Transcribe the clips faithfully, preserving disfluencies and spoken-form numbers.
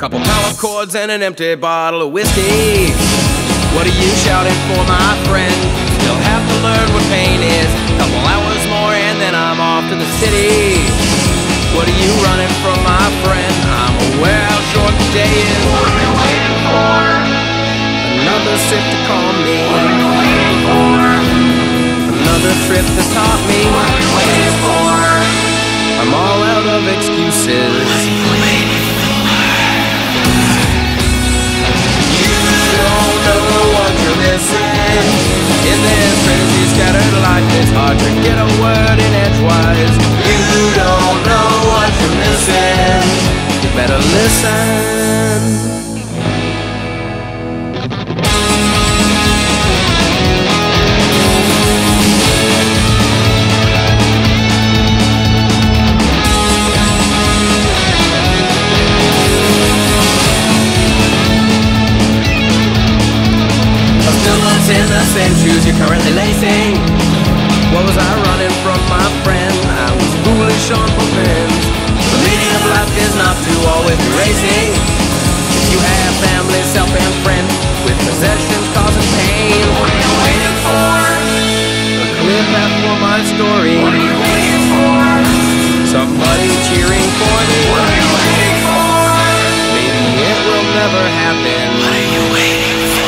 Couple power chords and an empty bottle of whiskey. What are you shouting for, my friend? Still have to learn what pain is. Couple hours more and then I'm off to the city. What are you running from, my friend? I'm aware how short the day is. What are you waiting for? Another sip to calm me. What are you waiting for? Another trip that taught me. What are you waiting for? I'm all out of excuses. What are you waiting for? You don't know what you're missing. In this crazy scattered life, it's hard to get a word in edgewise. You don't know what you're missing. You better listen. In the same shoes you're currently lacing. What was I running from, my friend? I was foolish on both ends. The meaning of life is not to always be racing. If you have family, self and friends with possessions causing pain, what are you waiting for? A clear path for my story. What are you waiting for? Somebody cheering for me. What are you waiting for? Maybe it will never happen. What are you waiting for?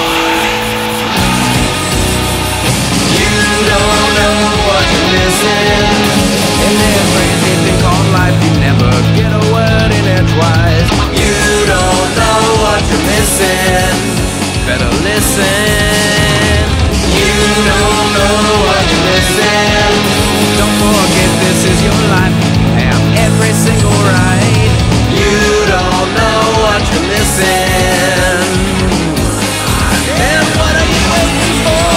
You don't know what you're missing. In this crazy thing called life, you never get a word in edgewise. You don't know what you're missing. Better listen. You don't know what you're missing. Don't forget this is your life. Have every single right. You don't know what you're missing. And what are you waiting for?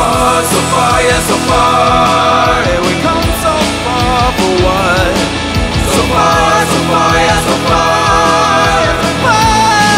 far, so far, yeah, so far. And we come so far for what? So far, so far, yeah, so far, yeah, so far.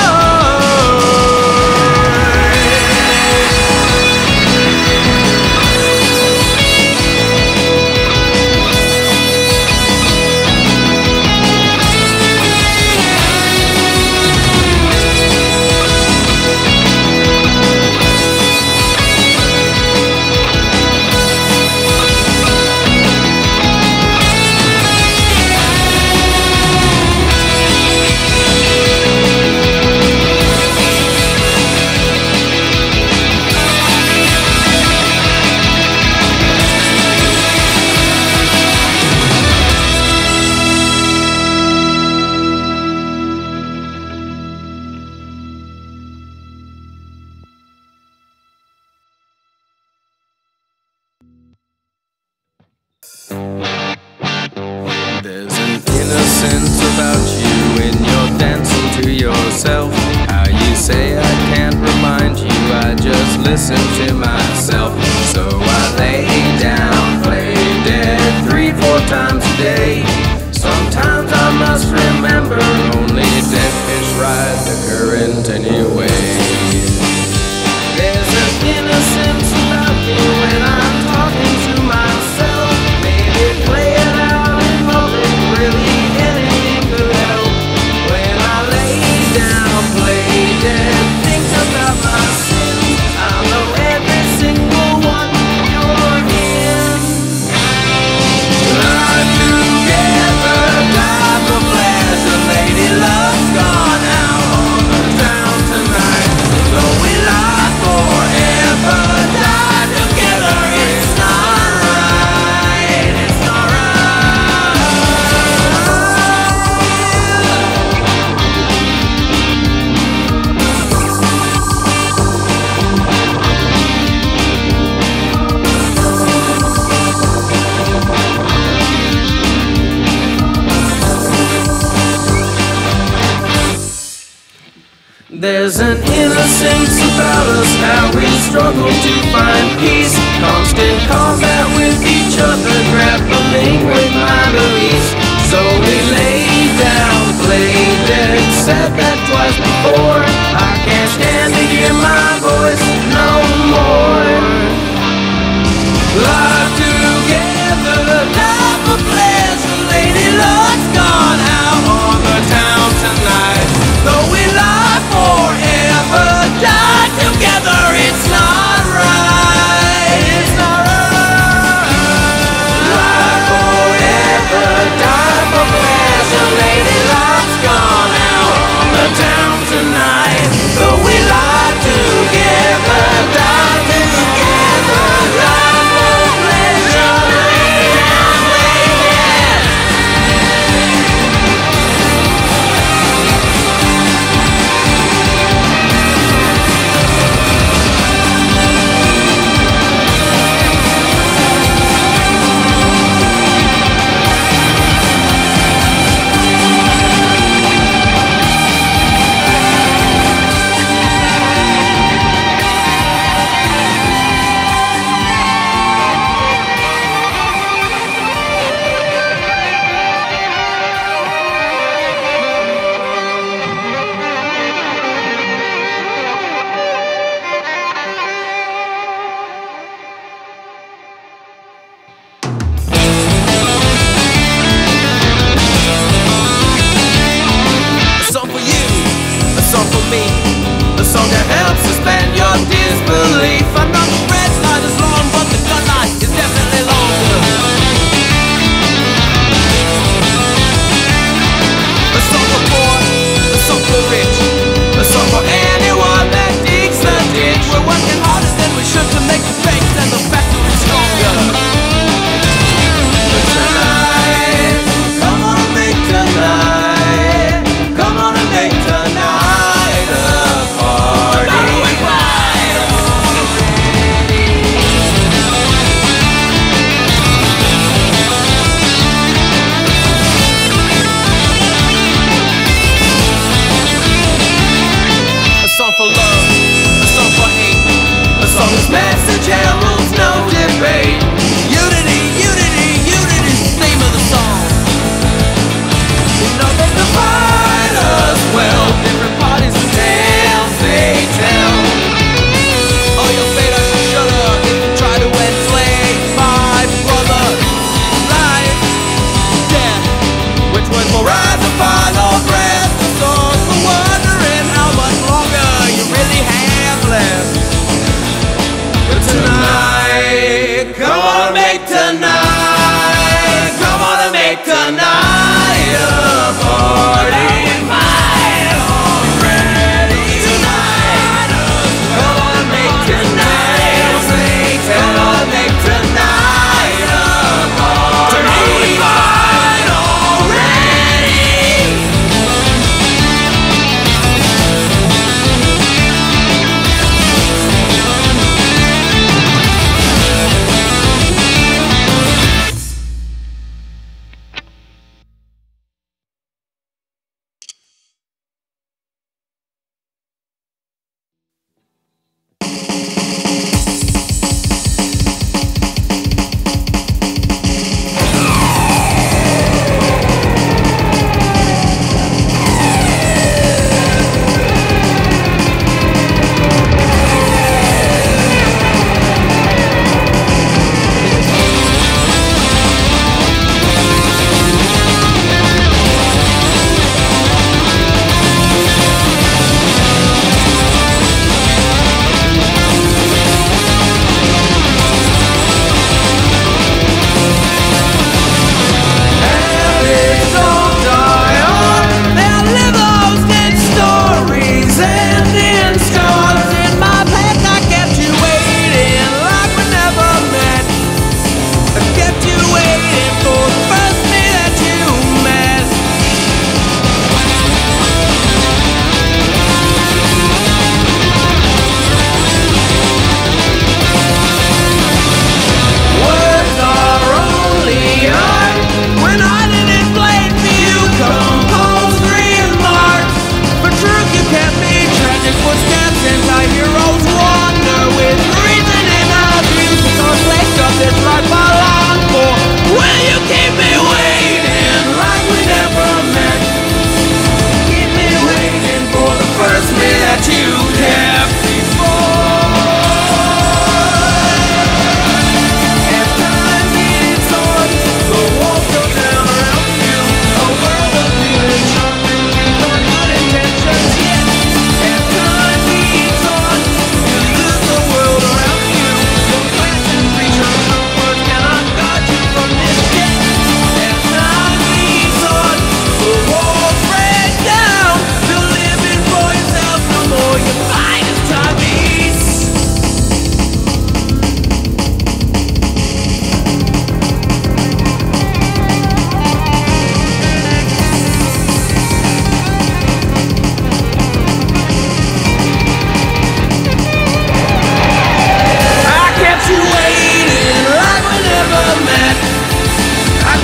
There's an innocence about you when you're dancing to yourself. How you say I can't remind you, I just listen to myself. So I lay down, play dead three, four times a day. Sometimes I must remember only dead fish ride the current anyway. There's an innocence about me when I'm talking to myself. Maybe play it out in public, really anything could help. When I lay down, play dead, think about my sins, I know every single one you're in. Life together, die for pleasure, lady love's gone out on the town tonight. So we lie forever, die together, it's not right, it's not right. There's an innocence about us, how we struggle to find peace. Constant combat with each other, grappling with my beliefs. So we lay down, play dead, said that twice before. I can't stand to hear my voice no more. Life together, die for pleasure, lady love's gone out on the town tonight. Though we lie forever, die together, it's not right.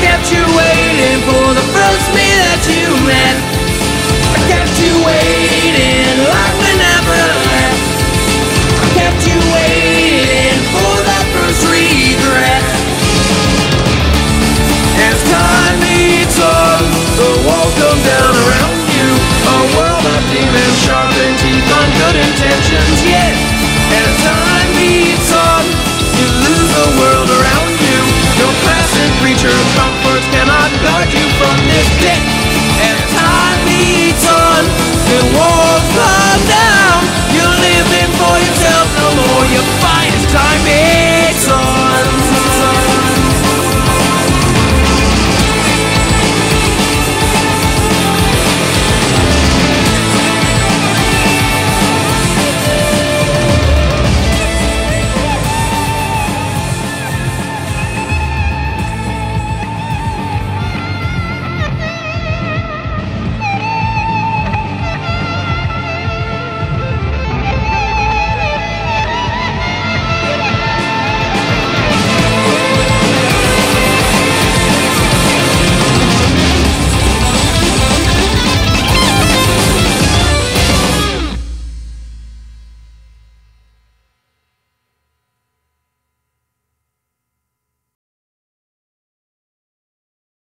kept you waiting for the first me that you met. I kept you waiting.